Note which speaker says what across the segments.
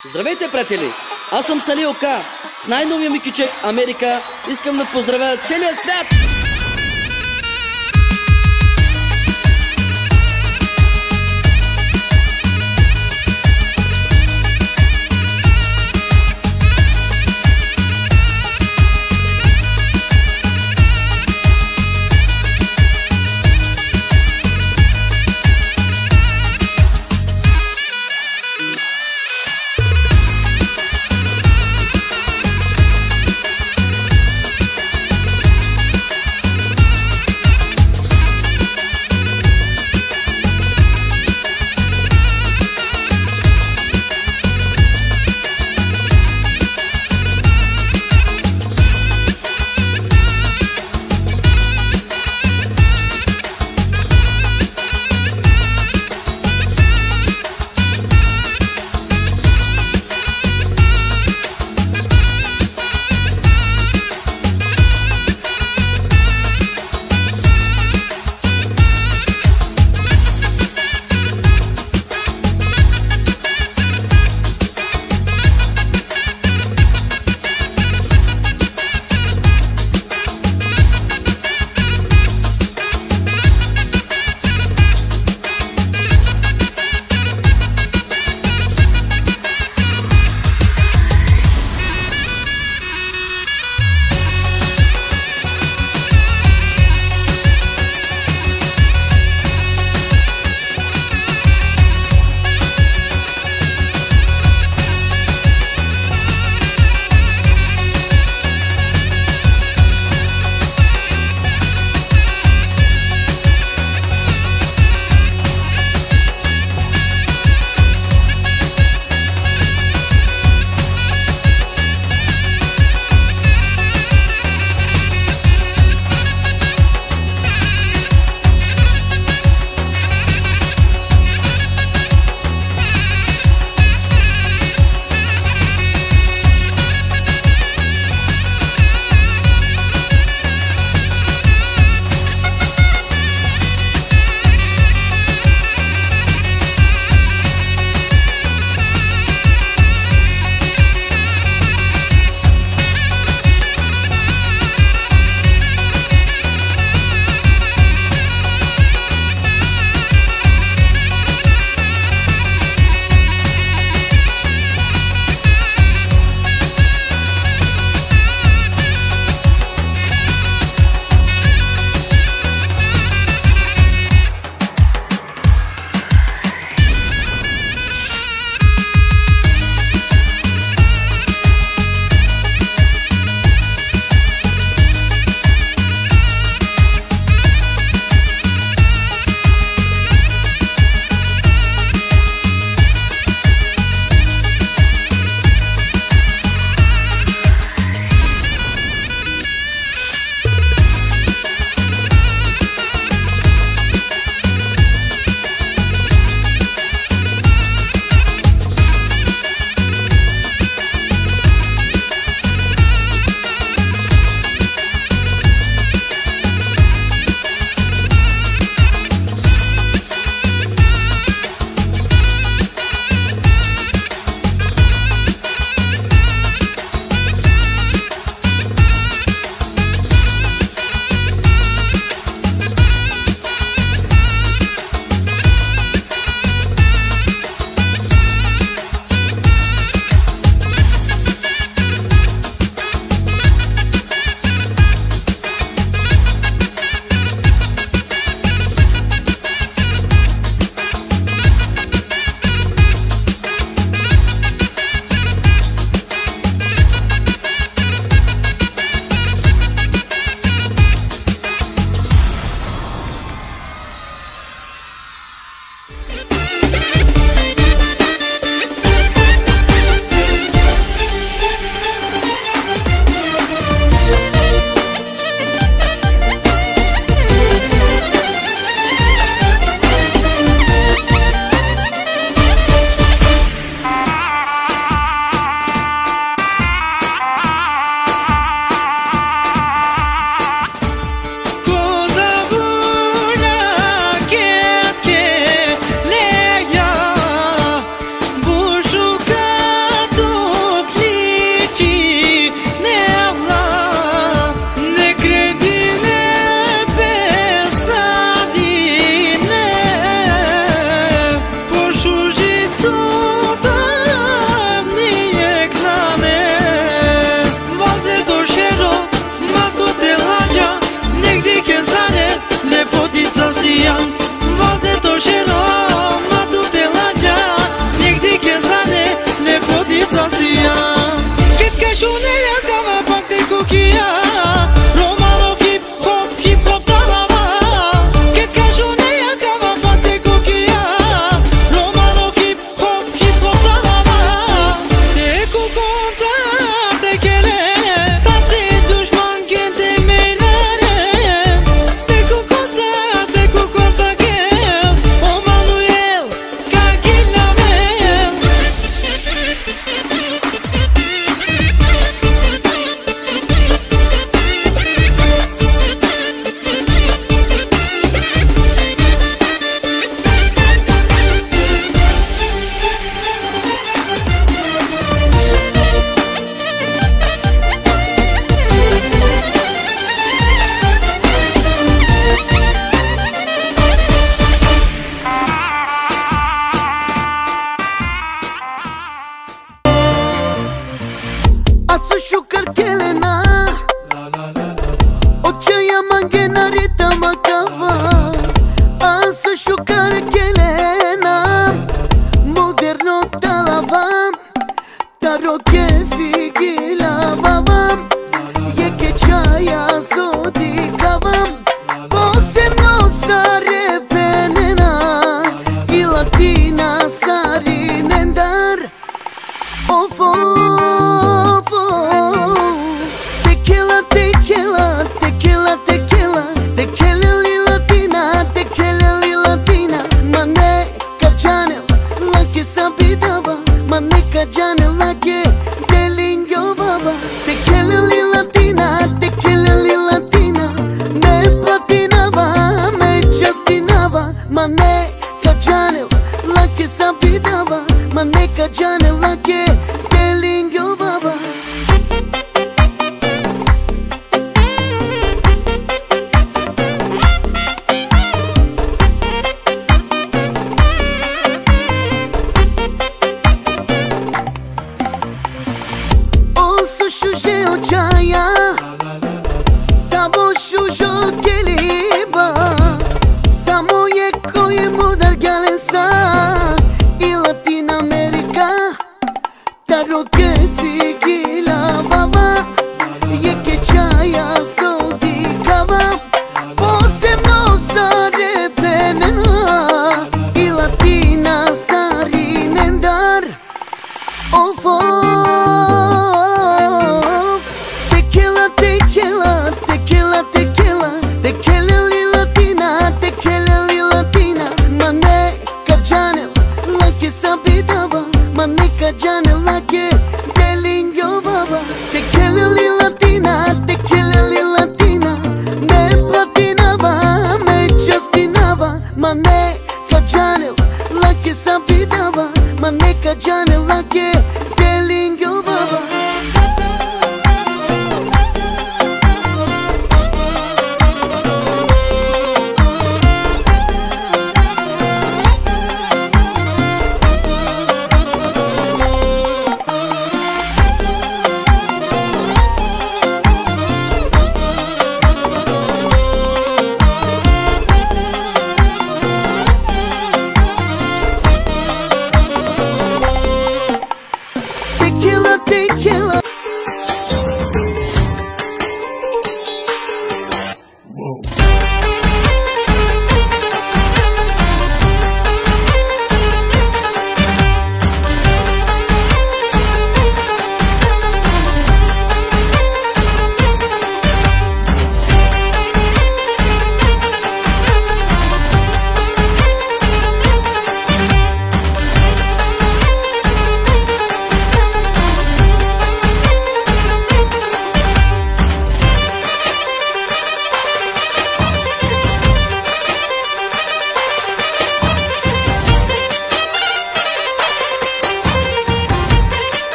Speaker 1: Здравейте, приятели! Аз съм Сали Ока. С най-новия ми кючек Америка искам да поздравя целия свят!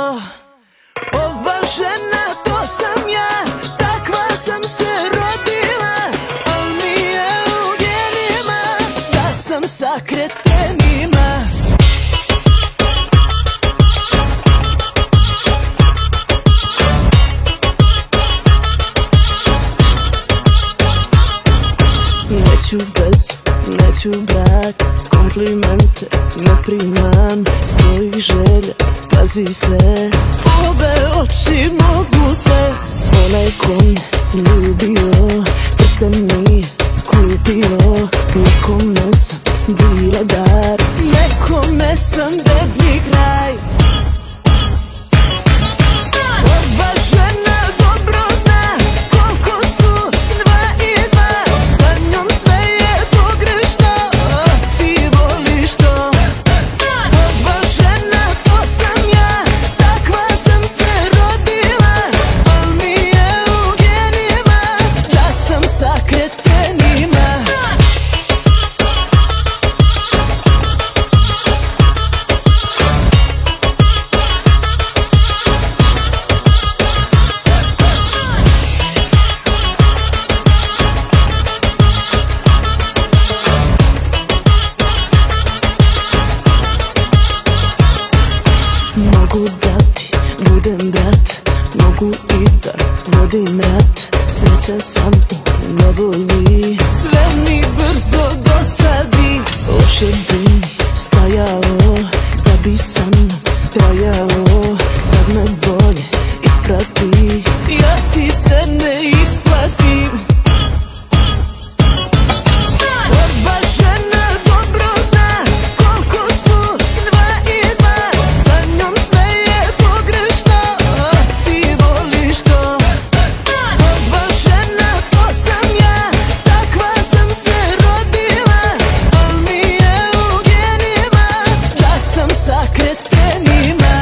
Speaker 2: Ova žena, to sam ja, takva sam se rodila, al mi je u genima da sam sa kretenima. Neću vezu, neću brak, komplimente ne primam, svojih želja pazi se, ove oči mogu sve. Onaj ko me ljubio, prsten mi kupio, nekome sam bila dar, nekome sam deblji kraj. Ova žena dobro zna koliko su dva i dva, sa njom sve je pogrešno, ti voliš to. Ova žena, to sam ja, takva sam se rodila, al mi je u genima da sam sa kretenima. Mogu da ti budem brat, mogu i da vodim rat, sreća sam u nevolji, sve mi brzo dosadi. Loše bi mi stajao da bi sa mnom trajao, sad me bolje isprati, ja ti se ne isplatim. Ova žena dobro zna koliko su dva i dva, sa njom sve je pogrešno, ti voliš to. Ova žena, to sam ja, takva sam se rodila, al mi je u genima da sam sa kretenima.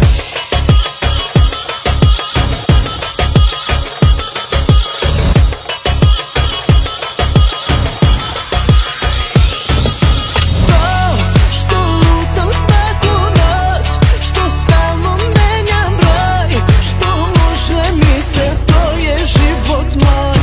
Speaker 2: To što lutam svaku noć, što stalno menjam broj, što može mi se, to je život moj.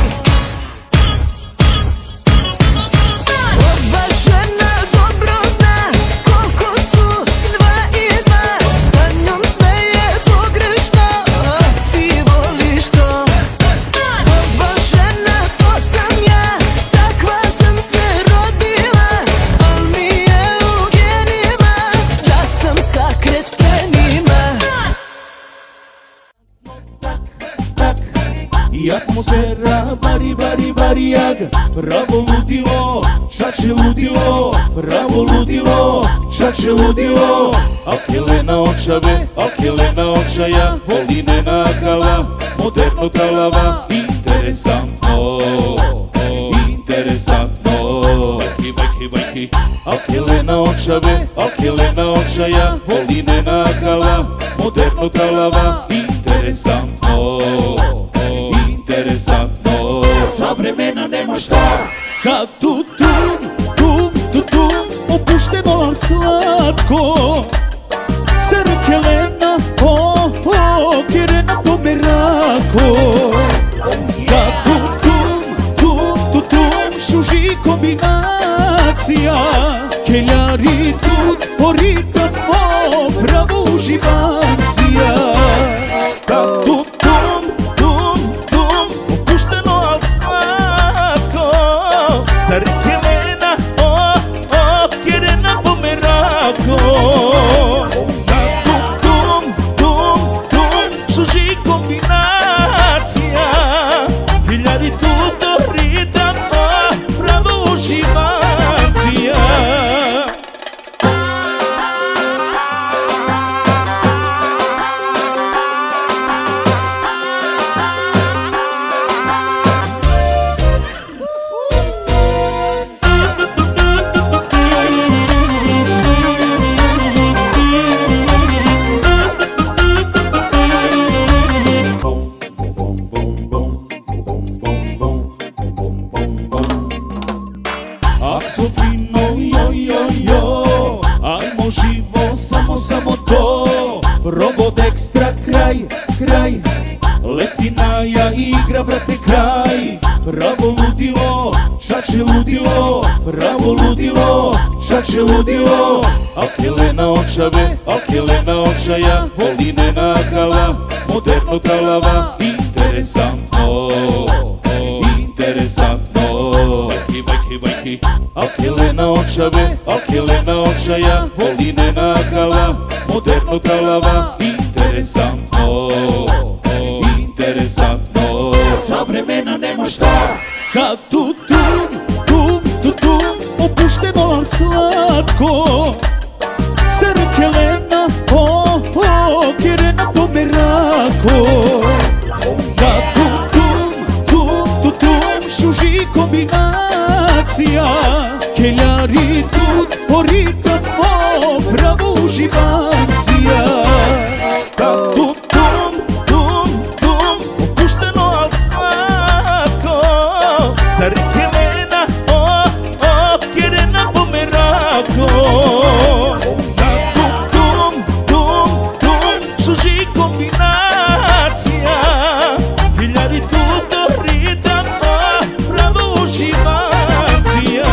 Speaker 2: Ova žena dobro zna koliko su dva i dva, sa njom sve je pogrešno, ti voliš to. Ova žena, to sam ja, takva sam se rodila, al mi je u genima da sam sa kretenima.
Speaker 3: I atmosfera bari bari barijaga, pravo ludilo, šače ludilo, pravo ludilo, šače ludilo. Akelena očave, akelena očaja, voline nakala, moderno talava, interesantno, interesantno. Bajki, bajki, bajki, akelena očave, akelena očaja, voline nakala, moderno talava, interesantno, interesantno. Sa vremena nema šta, kad tu opušteno al slatko, ser kelena, kirena to merako. Kad tu šuži kombinacija, keljari tu ritam, pravo uživancija. Kad tu opušteno al slatko, ser kelena, kirena to merako. Kad tu sutra kraj, kraj. Letina ja igra, brate, kraj. Pravo ludilo, šače ludilo. Pravo ludilo, šače ludilo. Alkelena očave, alkelena očaja. Voline nagala, moderno talava. Interesantno, interesantno. Bajki, bajki, bajki. Alkelena očave, alkelena očaja. Voline nagala, moderno talava. Interesantno, interesantno. Sa vremena nema šta. Kad tu opušteno al slatko. Serkelena, kerena to merako. Kad tu šuži kombinacija. Keljari tu oritam, pravo uživancija. Kad tu opušteno al slatko. Serkelena, kerena to merako. Šuži kombinacija. Hiljari tuto ritam, pravo uživancija.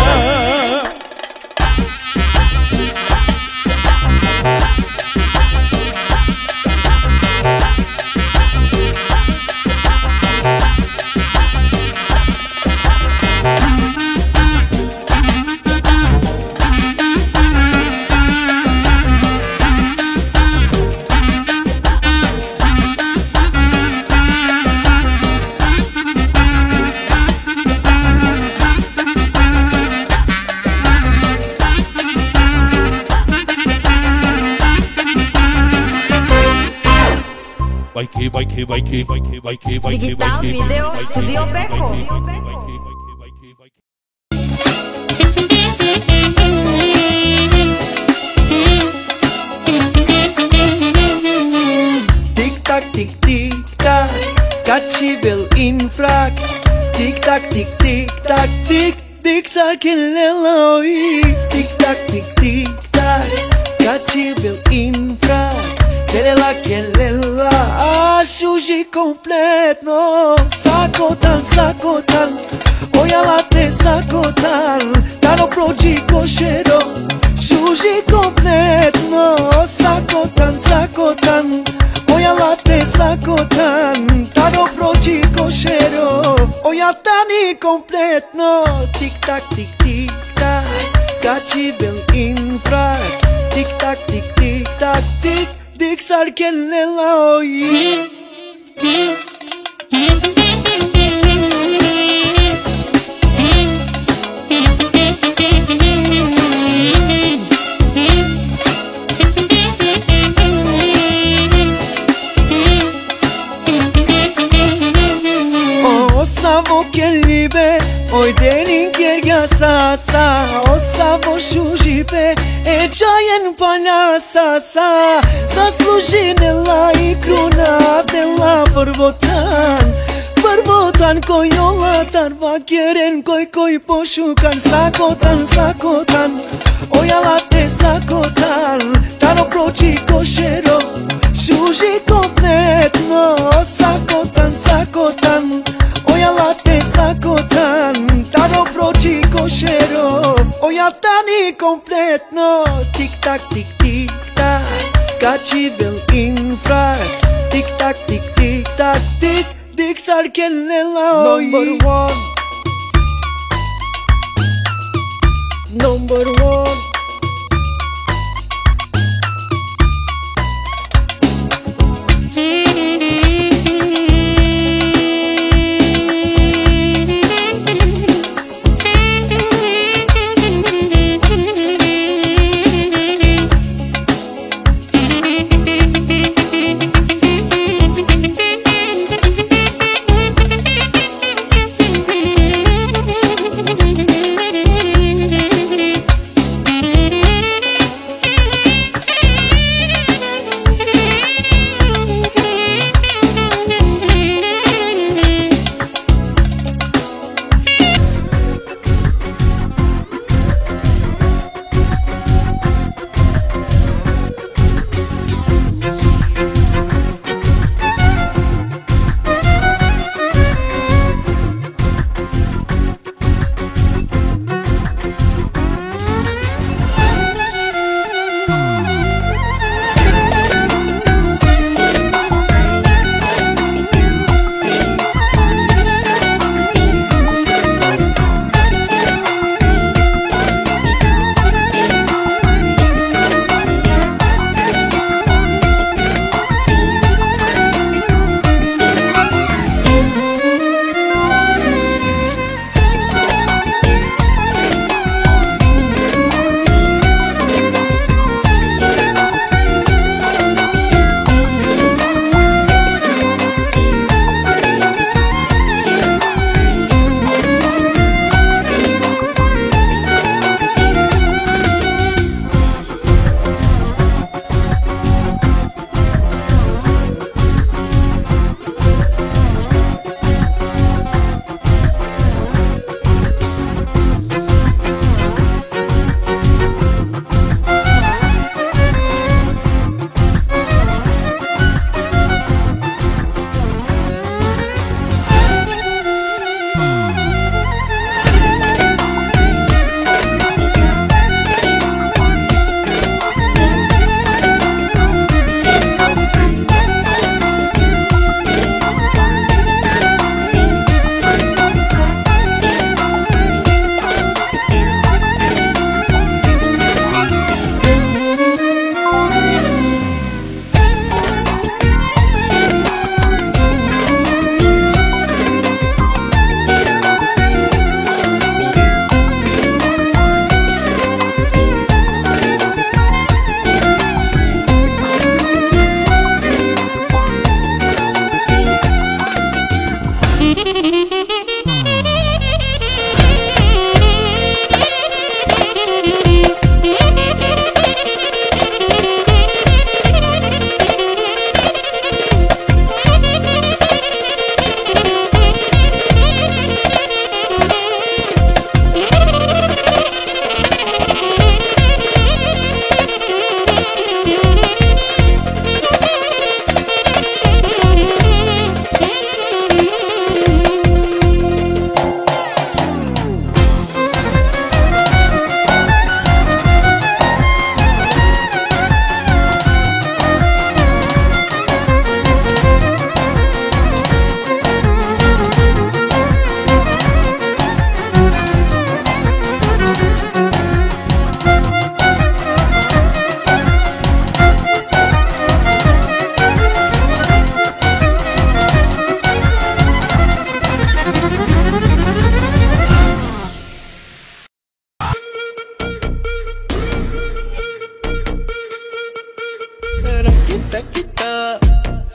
Speaker 4: Digital Video Studio Beko.
Speaker 2: Tik-tak, tik-tik-tak, kaçı bil infrakt. Tik-tak, tik-tik-tak, tik-tik sarkin leloy. Tik-tak, tik-tik-tak, kaçı bil infrakt. Kelela, kelela, šuži kompletno. Sakotan, ojalate sakotan. Dano prođi košero, šuži kompletno. Sakotan, ojalate sakotan. Dano prođi košero, ojatani kompletno. Tik-tak, tik-tik-tak, kaçı bil infrakt. Tik-tak, tik-tik-tak, tik-tik sarken leloy. O savo kellibe, oj denin kerga sa. O savo šužibe, čajen palja sa. Zaslužinela i kruna dela prvotan koji olatar vakeren koji pošukan. Sakotan, ojalate sakotan. Dano proći košero, šuži kompletno. Sakotan, ojalate sakotan. Dano proći košero, ojatani kompletno. Tik-tak, tik-tik-tak, kaçı bil infrakt. Tik-tak, tik-tik-tak, tik-tik sarken leloy. Number one.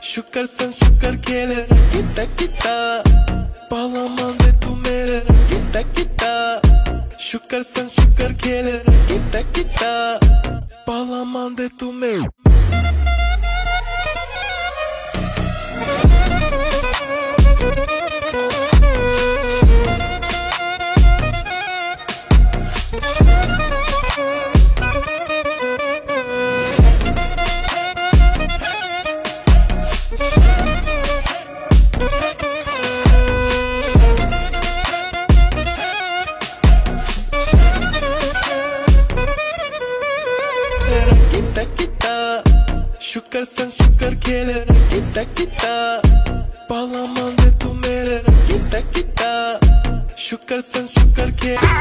Speaker 2: शुक्र खेले किता किता पालामान दे तू मेरे किता किता शुक्र खेले किता किता पालामान दे तू मेरे शुक्र खेले किता किता पालामान दे तू मेरे किता किता शुक्र खेले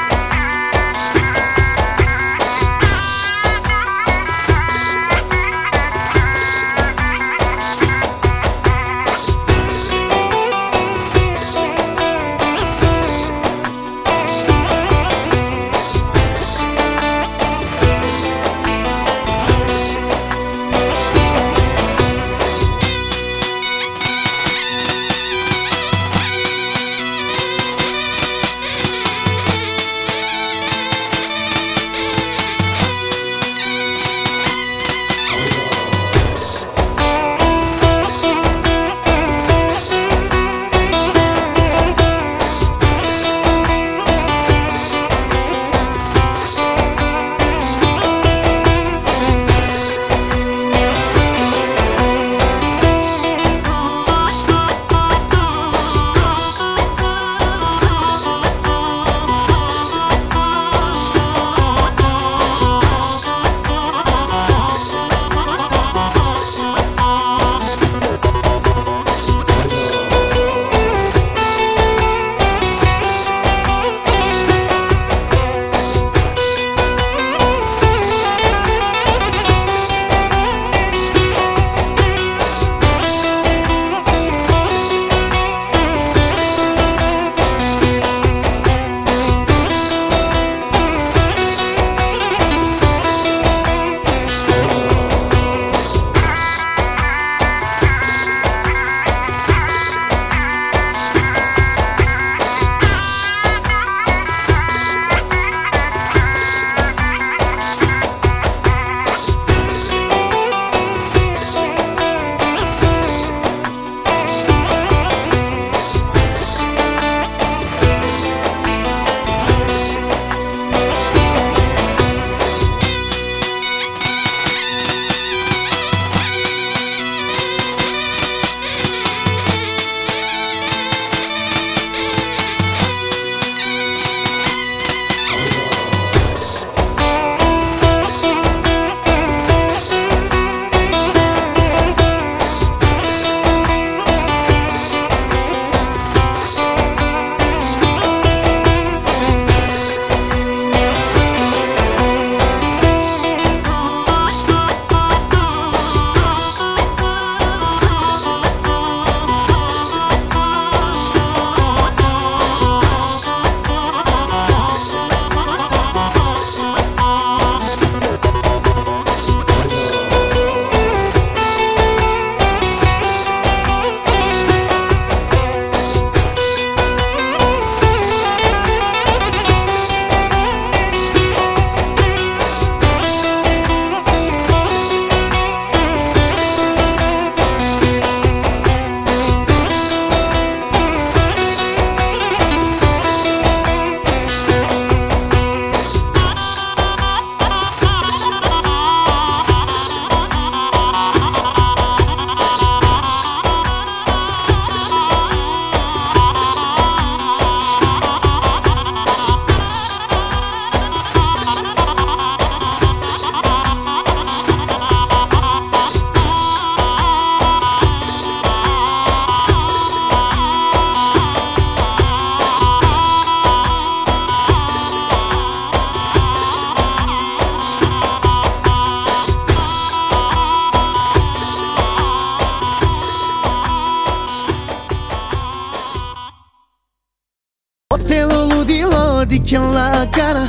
Speaker 5: diken lakara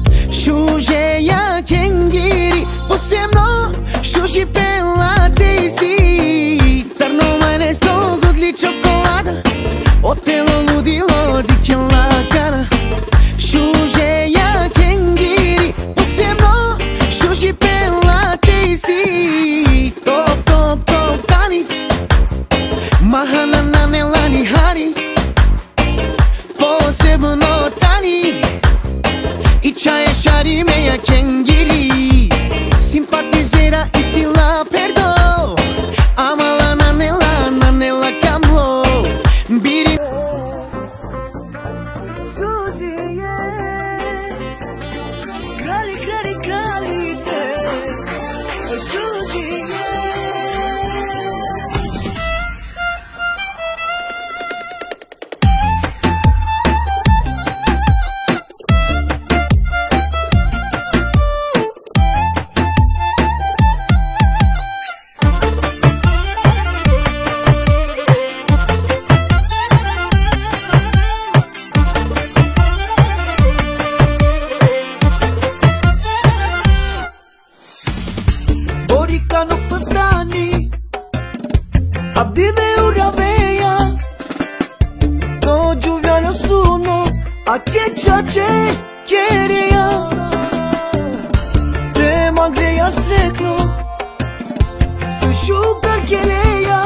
Speaker 5: Shujeya kengiri Você não Shuji pela Daisy Abdi de ura veia no lluvia lo suno aquella che quería te magleya strekno se sugar que leia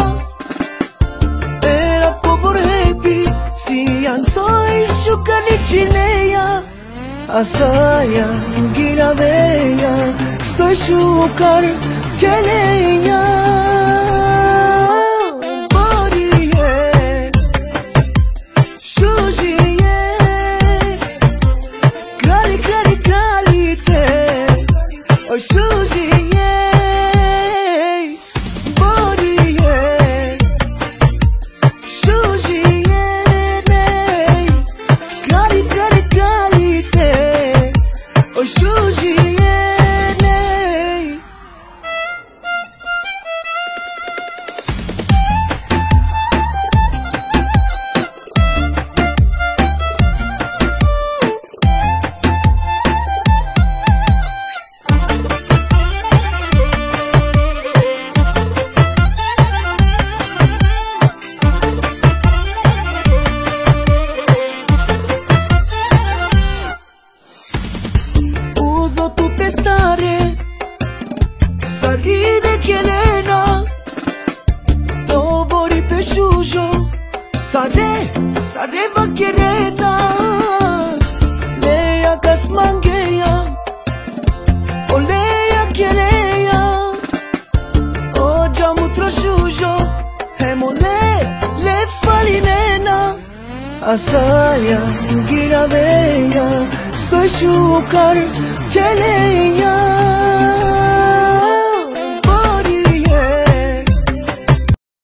Speaker 5: era por happy si an soy sugar ni chineya asaya gila veia soy sugar que leia Saride chielena Tobori pesciujo Sareva chielena Leia casmangeia O leia chieleia O giamu trosciujo Hemole le falinena Asaya gira veia Soy sucar chieleia